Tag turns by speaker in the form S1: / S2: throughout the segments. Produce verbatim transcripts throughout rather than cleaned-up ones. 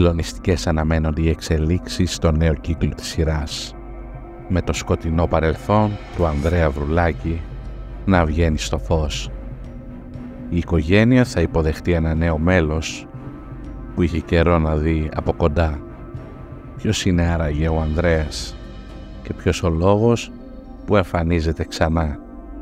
S1: Συγκλονιστικές αναμένονται οι εξελίξεις στο νέο κύκλο της σειράς, με το σκοτεινό παρελθόν του Ανδρέα Βρουλάκη να βγαίνει στο φως. Η οικογένεια θα υποδεχτεί ένα νέο μέλος που είχε καιρό να δει από κοντά. Ποιος είναι άραγε ο Ανδρέας και ποιος ο λόγος που εμφανίζεται ξανά?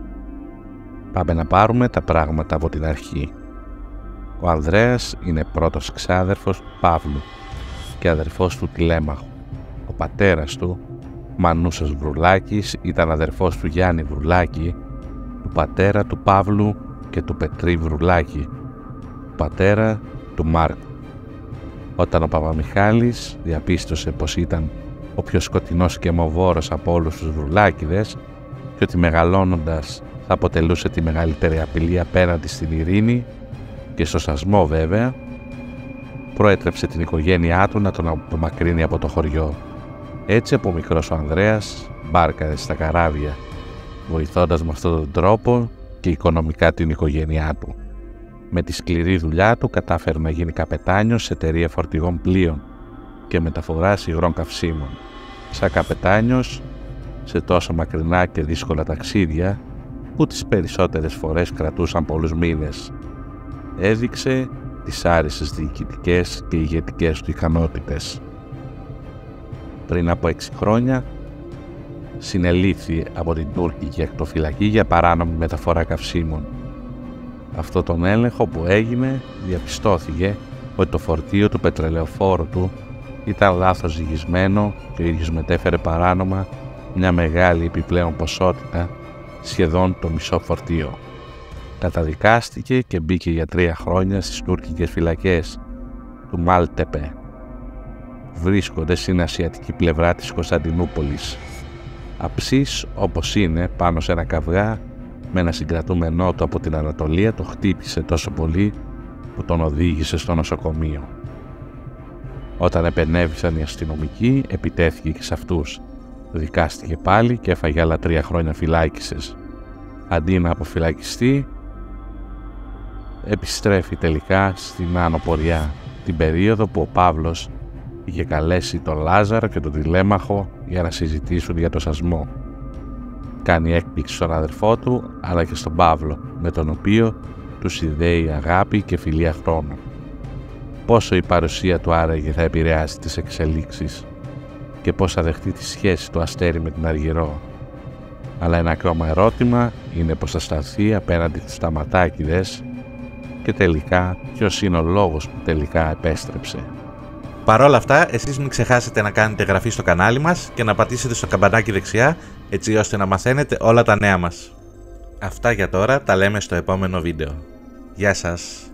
S1: Πάμε να πάρουμε τα πράγματα από την αρχή. Ο Ανδρέας είναι πρώτος ξάδερφος του Παύλου και αδερφός του Τηλέμαχου. Ο πατέρας του, Μανούσας Βρουλάκης, ήταν αδερφός του Γιάννη Βρουλάκη, του πατέρα του Παύλου και του Πετρή Βρουλάκη, του πατέρα του Μάρκου. Όταν ο Παπαμιχάλης διαπίστωσε πως ήταν ο πιο σκοτεινός και αιμοβόρος από όλους τους Βρουλάκηδες και ότι μεγαλώνοντας θα αποτελούσε τη μεγαλύτερη απειλή απέναντι στην ειρήνη και στο σασμό βέβαια, προέτρεψε την οικογένειά του να τον απομακρύνει από το χωριό. Έτσι από μικρός ο Ανδρέας μπάρκαρε στα καράβια, βοηθώντας με αυτόν τον τρόπο και οικονομικά την οικογένειά του. Με τη σκληρή δουλειά του κατάφερε να γίνει καπετάνιος σε εταιρεία φορτηγών πλοίων και μεταφοράς υγρών καυσίμων. Σαν καπετάνιος σε τόσο μακρινά και δύσκολα ταξίδια που τις περισσότερες φορές κρατούσαν πολλούς μήνες, έδειξε τις άριστες διοικητικές και ηγετικές του ικανότητες. Πριν από έξι χρόνια συνελήφθη από την τουρκική ακτοφυλακή για παράνομη μεταφορά καυσίμων. Αυτό τον έλεγχο που έγινε διαπιστώθηκε ότι το φορτίο του πετρελαιοφόρου του ήταν λάθος ζυγισμένο και ο ίδιος μετέφερε παράνομα μια μεγάλη επιπλέον ποσότητα, σχεδόν το μισό φορτίο. Καταδικάστηκε και μπήκε για τρία χρόνια στις τουρκικές φυλακές του Μάλτεπε. Βρίσκονται στην ασιατική πλευρά της Κωνσταντινούπολης. Αψής όπως είναι πάνω σε ένα καυγά με ένα συγκρατούμενό του από την Ανατολία, το χτύπησε τόσο πολύ που τον οδήγησε στο νοσοκομείο. Όταν επενέβησαν οι αστυνομικοί, επιτέθηκε και σε αυτούς. Δικάστηκε πάλι και έφαγε άλλα τρία χρόνια φυλάκισης. Αντί να αποφυλακιστεί, επιστρέφει τελικά στην Άνω Ποριά, την περίοδο που ο Παύλος είχε καλέσει τον Λάζαρο και τον Τηλέμαχο για να συζητήσουν για το σασμό. Κάνει έκπληξη στον αδερφό του αλλά και στον Παύλο, με τον οποίο του συνδέει αγάπη και φιλία χρόνου. Πόσο η παρουσία του άραγε θα επηρεάσει τις εξελίξεις και πώς θα δεχτεί τη σχέση του Αστέρη με την Αργυρό. Αλλά ένα ακόμα ερώτημα είναι πώς θα σταθεί απέναντι στους Σταματάκηδες και τελικά ποιος είναι ο λόγος που τελικά επέστρεψε.
S2: Παρ' όλα αυτά, εσείς μην ξεχάσετε να κάνετε εγγραφή στο κανάλι μας και να πατήσετε στο καμπανάκι δεξιά, έτσι ώστε να μαθαίνετε όλα τα νέα μας. Αυτά για τώρα, τα λέμε στο επόμενο βίντεο. Γεια σας!